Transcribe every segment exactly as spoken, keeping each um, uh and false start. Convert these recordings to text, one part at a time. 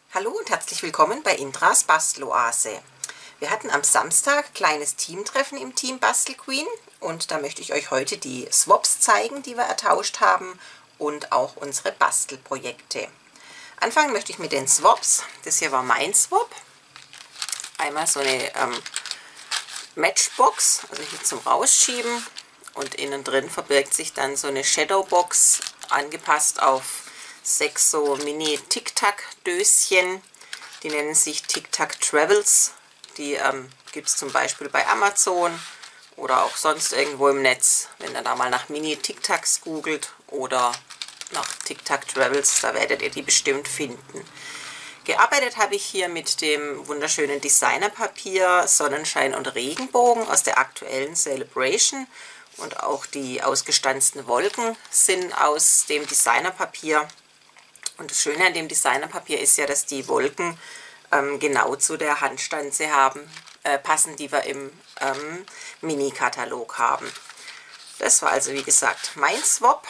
Hallo und herzlich willkommen bei Indras Basteloase. Wir hatten am Samstag kleines Teamtreffen im Team Bastel Queen und da möchte ich euch heute die Swaps zeigen, die wir ertauscht haben und auch unsere Bastelprojekte. Anfangen möchte ich mit den Swaps. Das hier war mein Swap. Einmal so eine ähm, Matchbox, also hier zum Rausschieben, und innen drin verbirgt sich dann so eine Shadowbox, angepasst auf sechs so Mini-Tic-Tac-Döschen. Die nennen sich Tic-Tac Travels. Die ähm, gibt es zum Beispiel bei Amazon oder auch sonst irgendwo im Netz. Wenn ihr da mal nach Mini-Tic-Tacs googelt oder nach Tic-Tac Travels, da werdet ihr die bestimmt finden. Gearbeitet habe ich hier mit dem wunderschönen Designerpapier Sonnenschein und Regenbogen aus der aktuellen Celebration. Und auch die ausgestanzten Wolken sind aus dem Designerpapier. Und das Schöne an dem Designerpapier ist ja, dass die Wolken ähm, genau zu der Handstanze haben, äh, passen, die wir im ähm, Mini-Katalog haben. Das war also, wie gesagt, mein Swap.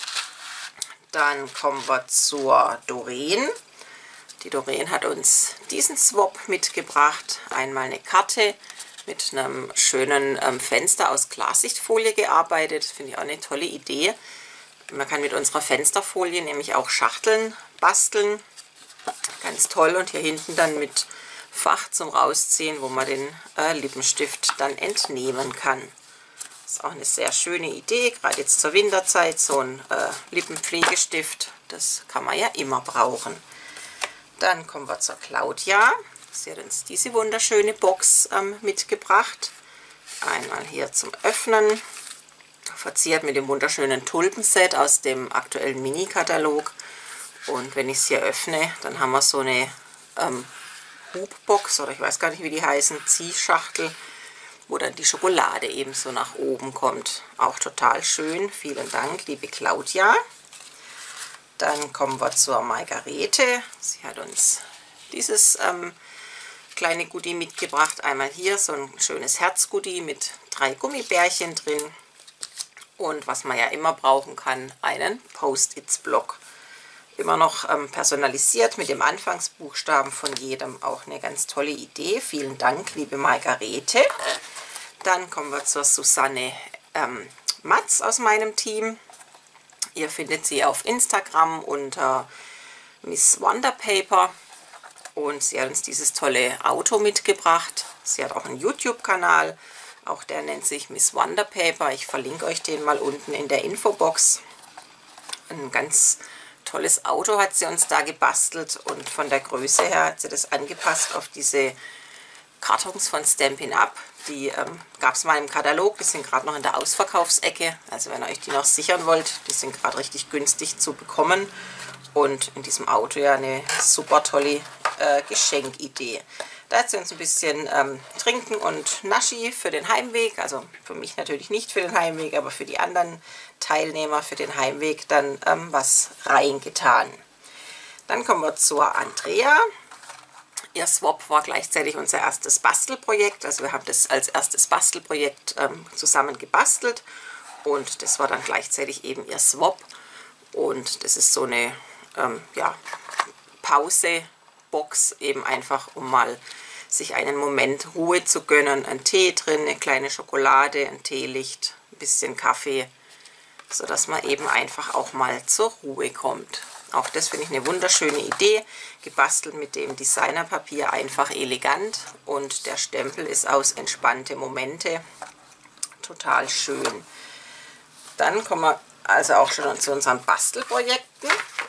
Dann kommen wir zur Doreen. Die Doreen hat uns diesen Swap mitgebracht. Einmal eine Karte mit einem schönen ähm, Fenster aus Klarsichtfolie gearbeitet. Finde ich auch eine tolle Idee. Man kann mit unserer Fensterfolie nämlich auch Schachteln basteln. Ganz toll. Und hier hinten dann mit Fach zum Rausziehen, wo man den äh, Lippenstift dann entnehmen kann. Das ist auch eine sehr schöne Idee, gerade jetzt zur Winterzeit. So ein äh, Lippenpflegestift, das kann man ja immer brauchen. Dann kommen wir zur Claudia. Sie hat uns diese wunderschöne Box ähm, mitgebracht. Einmal hier zum Öffnen. Verziert mit dem wunderschönen Tulpenset aus dem aktuellen Mini-Katalog. Und wenn ich es hier öffne, dann haben wir so eine ähm, Hubbox, oder ich weiß gar nicht, wie die heißen, Ziehschachtel, wo dann die Schokolade eben so nach oben kommt. Auch total schön. Vielen Dank, liebe Claudia. Dann kommen wir zur Margarete. Sie hat uns dieses ähm, kleine Goodie mitgebracht. Einmal hier so ein schönes Herzgoodie mit drei Gummibärchen drin. Und was man ja immer brauchen kann, einen Post-its-Block. Immer noch ähm, personalisiert mit dem Anfangsbuchstaben von jedem. Auch eine ganz tolle Idee. Vielen Dank, liebe Margarete. Dann kommen wir zur Susanne ähm, Matz aus meinem Team. Ihr findet sie auf Instagram unter Miss Wonderpaper. Und sie hat uns dieses tolle Auto mitgebracht. Sie hat auch einen YouTube-Kanal. Auch der nennt sich Miss Wonderpaper. Ich verlinke euch den mal unten in der Infobox. Ein ganz tolles Auto hat sie uns da gebastelt. Und von der Größe her hat sie das angepasst auf diese Kartons von Stampin' Up. Die ähm, gab es mal im Katalog. Die sind gerade noch in der Ausverkaufsecke. Also wenn ihr euch die noch sichern wollt, die sind gerade richtig günstig zu bekommen. Und in diesem Auto ja eine super tolle äh, Geschenkidee. Da hat sie uns ein bisschen ähm, Trinken und Naschi für den Heimweg, also für mich natürlich nicht für den Heimweg, aber für die anderen Teilnehmer für den Heimweg dann ähm, was reingetan. Dann kommen wir zur Andrea. Ihr Swap war gleichzeitig unser erstes Bastelprojekt, also wir haben das als erstes Bastelprojekt ähm, zusammen gebastelt und das war dann gleichzeitig eben ihr Swap. Und das ist so eine ähm, ja, Pause-Box, eben einfach, um mal sich einen Moment Ruhe zu gönnen. Ein Tee drin, eine kleine Schokolade, ein Teelicht, ein bisschen Kaffee, sodass man eben einfach auch mal zur Ruhe kommt. Auch das finde ich eine wunderschöne Idee, gebastelt mit dem Designerpapier, einfach elegant. Und der Stempel ist aus entspannte Momente, total schön. Dann kommen wir also auch schon zu unseren Bastelprojekten.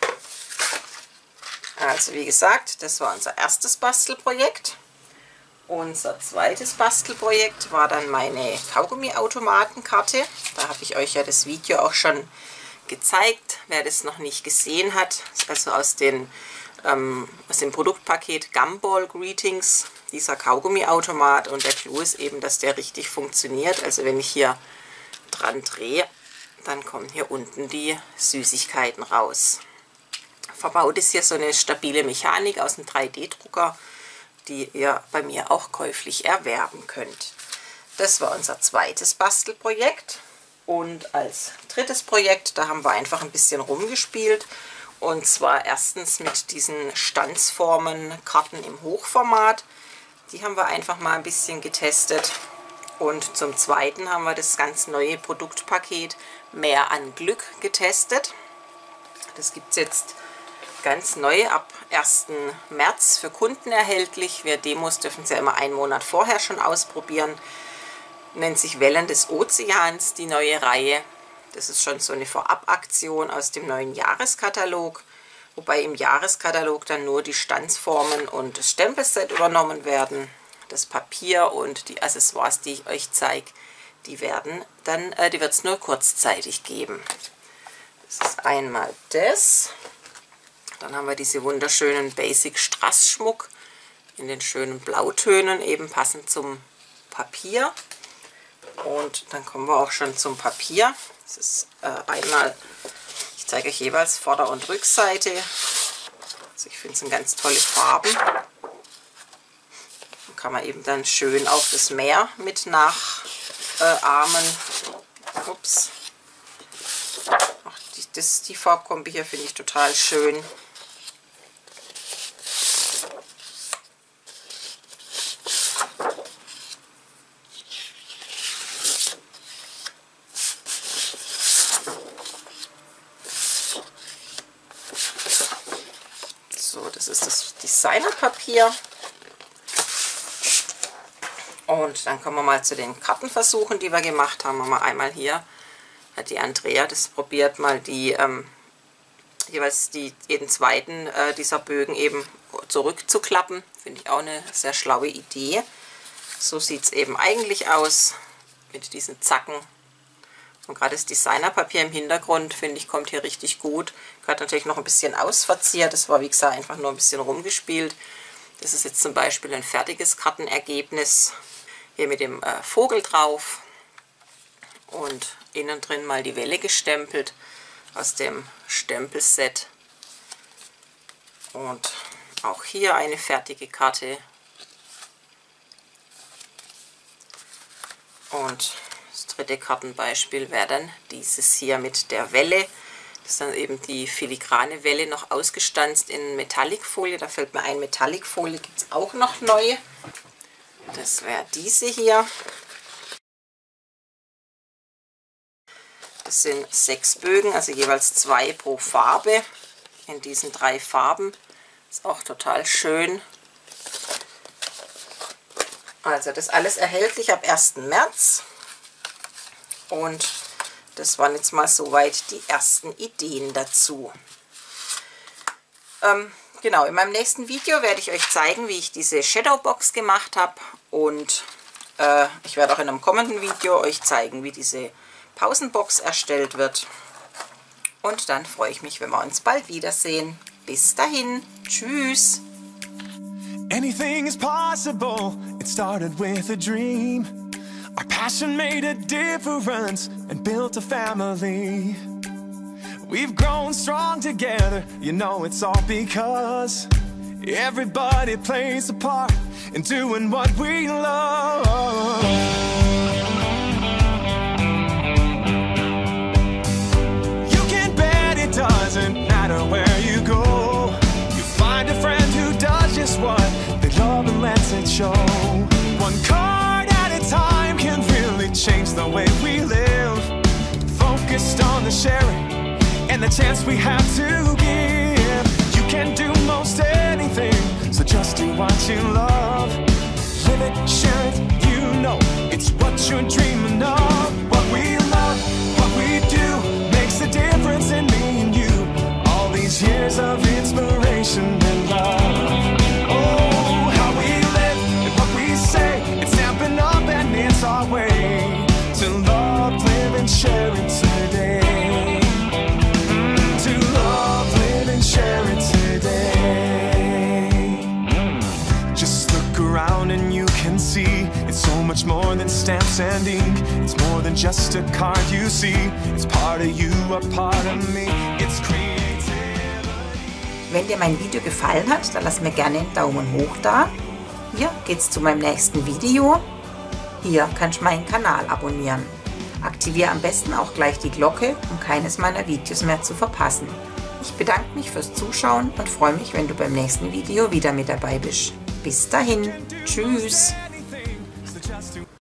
Also wie gesagt, das war unser erstes Bastelprojekt. Unser zweites Bastelprojekt war dann meine Kaugummi-Automatenkarte. Da habe ich euch ja das Video auch schon gezeigt. Wer das noch nicht gesehen hat, also aus, den, ähm, aus dem Produktpaket Gumball Greetings, dieser Kaugummi-Automat. Und der Clou ist eben, dass der richtig funktioniert. Also wenn ich hier dran drehe, dann kommen hier unten die Süßigkeiten raus. Verbaut ist hier so eine stabile Mechanik aus einem drei D Drucker, die ihr bei mir auch käuflich erwerben könnt. Das war unser zweites Bastelprojekt. Und als drittes Projekt, da haben wir einfach ein bisschen rumgespielt Und zwar erstens mit diesen Stanzformen-Karten im Hochformat. Die haben wir einfach mal ein bisschen getestet. Und zum Zweiten haben wir das ganz neue Produktpaket Mehr an Glück getestet. Das gibt es jetzt ganz neu ab ersten März für Kunden erhältlich. Wer Demos, dürfen es ja immer einen Monat vorher schon ausprobieren. Nennt sich Wellen des Ozeans, die neue Reihe. Das ist schon so eine Vorabaktion aus dem neuen Jahreskatalog. Wobei im Jahreskatalog dann nur die Stanzformen und das Stempelset übernommen werden. Das Papier und die Accessoires, die ich euch zeige, die werden dann, äh, die wird es nur kurzzeitig geben. Das ist einmal das. Dann haben wir diese wunderschönen Basic Strassschmuck in den schönen Blautönen, eben passend zum Papier. Und dann kommen wir auch schon zum Papier. Das ist äh, einmal, ich zeige euch jeweils Vorder- und Rückseite. Also ich finde es eine ganz tolle Farben. Kann man eben dann schön auf das Meer mit nachahmen. Äh, Ups. Ach, die, das, die Farbkombi hier finde ich total schön. So, das ist das Designerpapier. Und dann kommen wir mal zu den Kartenversuchen, die wir gemacht haben. Haben wir einmal hier, hat die Andrea das probiert, mal die ähm, jeweils die, jeden zweiten äh, dieser Bögen eben zurückzuklappen. Finde ich auch eine sehr schlaue Idee. So sieht es eben eigentlich aus mit diesen Zacken. Und gerade das Designerpapier im Hintergrund, finde ich, kommt hier richtig gut. Gerade natürlich noch ein bisschen ausverziert. Das war, wie gesagt, einfach nur ein bisschen rumgespielt. Das ist jetzt zum Beispiel ein fertiges Kartenergebnis. Hier mit dem äh, Vogel drauf und innen drin mal die Welle gestempelt aus dem Stempelset. Und auch hier eine fertige Karte. Und das dritte Kartenbeispiel wäre dann dieses hier mit der Welle. Das ist dann eben die filigrane Welle noch ausgestanzt in Metallicfolie. Da fällt mir ein, Metallicfolie gibt es auch noch neu. Das wäre diese hier. Das sind sechs Bögen, also jeweils zwei pro Farbe in diesen drei Farben. Ist auch total schön. Also das alles erhältlich ab ersten März. Und das waren jetzt mal soweit die ersten Ideen dazu. Ähm, genau, in meinem nächsten Video werde ich euch zeigen, wie ich diese Shadowbox gemacht habe. Und äh, ich werde auch in einem kommenden Video euch zeigen, wie diese Pausenbox erstellt wird. Und dann freue ich mich, wenn wir uns bald wiedersehen. Bis dahin. Tschüss. Anything is possible. It started with a dream. Our passion made a difference and built a family. We've grown strong together, you know it's all because everybody plays a part in doing what we love. You can bet it doesn't matter where you go. You find a friend who does just what they love and lets it show. One card at a time can really change the way we live. Focused on the sharing and the chance we have to give. You can do most anything, so just do what you love. Live it, share it, you know it's what you're dreaming of. What we love, what we do, makes a difference in me and you. All these years of inspiration and love. Oh, how we live and what we say, it's stamping up and it's our way to love, live and share it today. Share it today. Just look around and you can see it's so much more than stamps and ink. It's more than just a card you see. It's part of you, a part of me. It's creativity. Wenn dir mein Video gefallen hat, dann lass mir gerne einen Daumen hoch da. Hier geht's zu meinem nächsten Video. Hier kannst du meinen Kanal abonnieren. Aktiviere am besten auch gleich die Glocke, um keines meiner Videos mehr zu verpassen. Ich bedanke mich fürs Zuschauen und freue mich, wenn du beim nächsten Video wieder mit dabei bist. Bis dahin, tschüss!